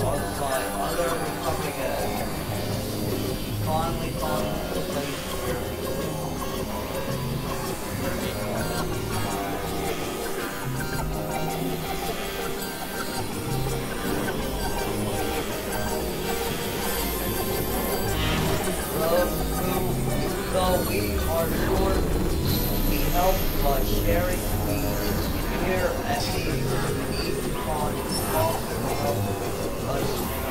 of my other recovering edge. Finally found the place where we though we are short, we help by sharing. We here at the need to find sponsors help us